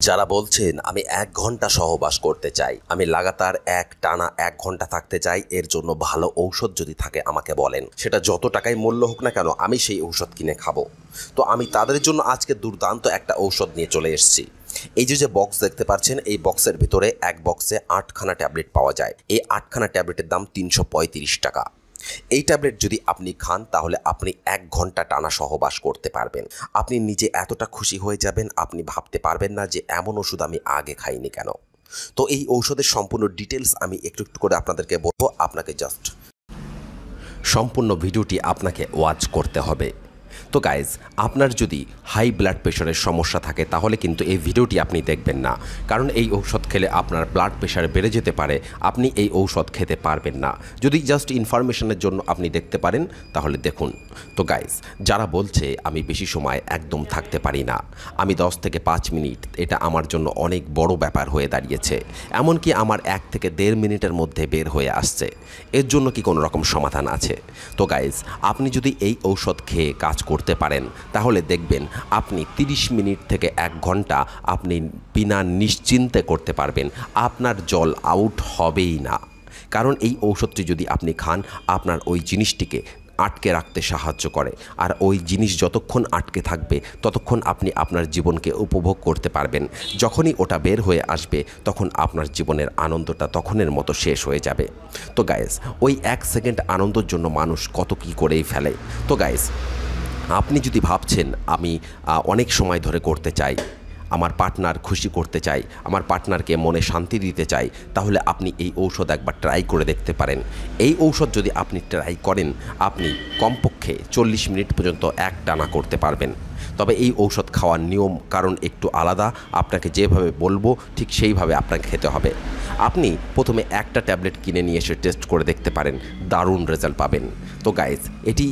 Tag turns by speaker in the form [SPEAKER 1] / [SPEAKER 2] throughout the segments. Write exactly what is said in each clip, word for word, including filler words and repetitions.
[SPEAKER 1] যারা বলছেন আমি এক ঘন্টা সহবাস করতে চাই, আমি লাগাতার এক টানা এক ঘন্টা থাকতে চাই, এর জন্য ভালো ঔষধ যদি থাকে আমাকে বলেন, সেটা যত টাকায় মূল্য হোক না কেন আমি সেই ঔষধ কিনে খাবো। তো আমি তাদের জন্য আজকে দুর্দান্ত একটা ঔষধ নিয়ে চলে এসেছি। এই যে যে বক্স দেখতে পাচ্ছেন, এই বক্সের ভিতরে এক বক্সে আটখানা ট্যাবলেট পাওয়া যায়। এই আটখানা ট্যাবলেটের দাম তিনশো পঁয়ত্রিশ টাকা। এই ট্যাবলেট যদি আপনি খান তাহলে আপনি এক ঘন্টা টানা সহবাস করতে পারবেন। আপনি নিজে এতটা খুশি হয়ে যাবেন, আপনি ভাবতে পারবেন না যে এমন ওষুধ আমি আগে খাইনি কেন। তো এই ঔষধের সম্পূর্ণ ডিটেলস আমি একটু একটু করে আপনাদেরকে বলবো। আপনাকে জাস্ট সম্পূর্ণ ভিডিওটি আপনাকে ওয়াচ করতে হবে। তো গাইজ, আপনার যদি হাই ব্লাড প্রেশারের সমস্যা থাকে তাহলে কিন্তু এই ভিডিওটি আপনি দেখবেন না, কারণ এই ঔষধ খেলে আপনার ব্লাড প্রেশার বেড়ে যেতে পারে, আপনি এই ঔষধ খেতে পারবেন না। যদি জাস্ট ইনফরমেশনের জন্য আপনি দেখতে পারেন তাহলে দেখুন। তো গাইজ, যারা বলছে আমি বেশি সময় একদম থাকতে পারি না, আমি দশ থেকে পাঁচ মিনিট, এটা আমার জন্য অনেক বড় ব্যাপার হয়ে দাঁড়িয়েছে, এমনকি আমার এক থেকে দেড় মিনিটের মধ্যে বের হয়ে আসছে, এর জন্য কি কোনো রকম সমাধান আছে? তো গাইজ, আপনি যদি এই ঔষধ খেয়ে কাজ করতে পারেন তাহলে দেখবেন আপনি তিরিশ মিনিট থেকে এক ঘন্টা আপনি বিনা নিশ্চিন্তে করতে পারবেন, আপনার জল আউট হবেই না। কারণ এই ঔষধটি যদি আপনি খান, আপনার ওই জিনিসটিকে আটকে রাখতে সাহায্য করে, আর ওই জিনিস যতক্ষণ আটকে থাকবে ততক্ষণ আপনি আপনার জীবনকে উপভোগ করতে পারবেন। যখনই ওটা বের হয়ে আসবে তখন আপনার জীবনের আনন্দটা তখনের মতো শেষ হয়ে যাবে। তো গাইস, ওই এক সেকেন্ড আনন্দের জন্য মানুষ কত কী করেই ফেলে। তো গাইস, আপনি যদি ভাবছেন আমি অনেক সময় ধরে করতে চাই, আমার পার্টনার খুশি করতে চাই, আমার পার্টনারকে মনে শান্তি দিতে চাই, তাহলে আপনি এই ঔষধ একবার ট্রাই করে দেখতে পারেন। এই ঔষধ যদি আপনি ট্রাই করেন, আপনি কমপক্ষে চল্লিশ মিনিট পর্যন্ত এক টানা করতে পারবেন। তবে এই ঔষধ খাওয়ার নিয়ম কারণ একটু আলাদা, আপনাকে যেভাবে বলবো ঠিক সেইভাবে আপনাকে খেতে হবে। আপনি প্রথমে একটা ট্যাবলেট কিনে নিয়ে এসে টেস্ট করে দেখতে পারেন, দারুণ রেজাল্ট পাবেন। তো গাইজ, এটি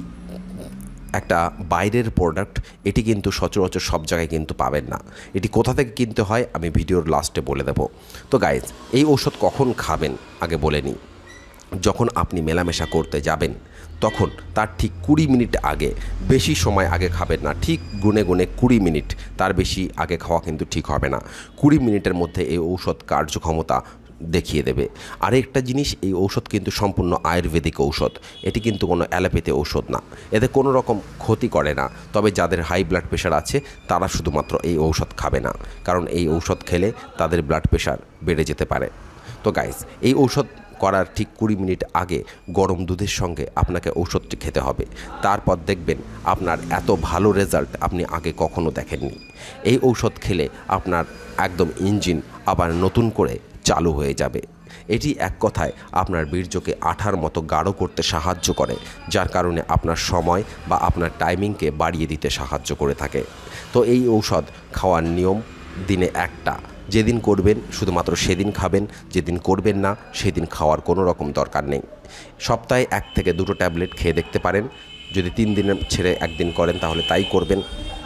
[SPEAKER 1] একটা বাইরের প্রোডাক্ট, এটি কিন্তু সচরাচর সব জায়গায় কিন্তু পাবেন না। এটি কোথা থেকে কিনতে হয় আমি ভিডিওর লাস্টে বলে দেব। তো গাইজ, এই ঔষধ কখন খাবেন আগে বলে নিই। যখন আপনি মেলামেশা করতে যাবেন তখন তার ঠিক কুড়ি মিনিট আগে, বেশি সময় আগে খাবেন না, ঠিক গুনে গুনে কুড়ি মিনিট, তার বেশি আগে খাওয়া কিন্তু ঠিক হবে না। কুড়ি মিনিটের মধ্যে এই ঔষধ কার্যক্ষমতা দেখিয়ে দেবে। আরেকটা জিনিস, এই ঔষধ কিন্তু সম্পূর্ণ আয়ুর্বেদিক ঔষধ, এটি কিন্তু কোনো অ্যালোপ্যাথি ঔষধ না, এতে কোনো রকম ক্ষতি করে না। তবে যাদের হাই ব্লাড প্রেশার আছে তারা শুধুমাত্র এই ঔষধ খাবে না, কারণ এই ঔষধ খেলে তাদের ব্লাড প্রেশার বেড়ে যেতে পারে। তো গাইস, এই ঔষধ করার ঠিক কুড়ি মিনিট আগে গরম দুধের সঙ্গে আপনাকে ঔষধটি খেতে হবে। তারপর দেখবেন আপনার এত ভালো রেজাল্ট আপনি আগে কখনো দেখেননি। এই ঔষধ খেলে আপনার একদম ইঞ্জিন আবার নতুন করে চালু হয়ে যাবে। এটি এক কথায় আপনার বীর্যকে আঠার মতো গাঢ় করতে সাহায্য করে, যার কারণে আপনার সময় বা আপনার টাইমিংকে বাড়িয়ে দিতে সাহায্য করে থাকে। তো এই ঔষধ খাওয়ার নিয়ম দিনে একটা, যেদিন করবেন শুধুমাত্র সেদিন খাবেন, যেদিন করবেন না সেদিন খাওয়ার কোনো রকম দরকার নেই। সপ্তাহে এক থেকে দুটো ট্যাবলেট খেয়ে দেখতে পারেন। যদি তিন দিনের ছেড়ে একদিন করেন তাহলে তাই করবেন।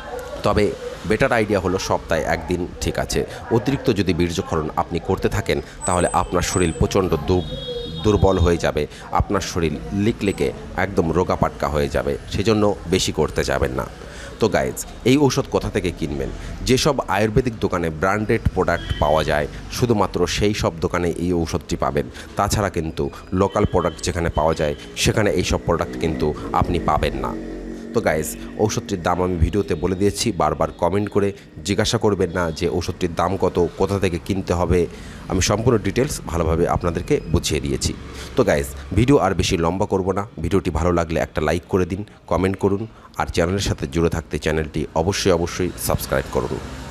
[SPEAKER 1] তবে বেটার আইডিয়া হলো সপ্তাহে একদিন ঠিক আছে। অতিরিক্ত যদি বীর্যক্ষরণ আপনি করতে থাকেন তাহলে আপনার শরীর প্রচণ্ড দুর্বল হয়ে যাবে, আপনার শরীর লিকলিকে একদম রোগাপাটকা হয়ে যাবে, সেজন্য বেশি করতে যাবেন না। তো গাইজ, এই ঔষধ কোথা থেকে কিনবেন? যেসব আয়ুর্বেদিক দোকানে ব্র্যান্ডেড প্রোডাক্ট পাওয়া যায় শুধুমাত্র সেই সব দোকানে এই ঔষধটি পাবেন। তাছাড়া কিন্তু লোকাল প্রোডাক্ট যেখানে পাওয়া যায় সেখানে এই সব প্রোডাক্ট কিন্তু আপনি পাবেন না। তো গাইজ, ঔষধটির দাম আমি ভিডিওতে বলে দিয়েছি, বারবার কমেন্ট করে জিজ্ঞাসা করবেন না যে ঔষধটির দাম কত, কোথা থেকে কিনতে হবে। আমি সম্পূর্ণ ডিটেলস ভালোভাবে আপনাদেরকে বুঝিয়ে দিয়েছি। তো গাইজ, ভিডিও আর বেশি লম্বা করব না। ভিডিওটি ভালো লাগলে একটা লাইক করে দিন, কমেন্ট করুন, আর চ্যানেলের সাথে জুড়ে থাকতে চ্যানেলটি অবশ্যই অবশ্যই সাবস্ক্রাইব করুন।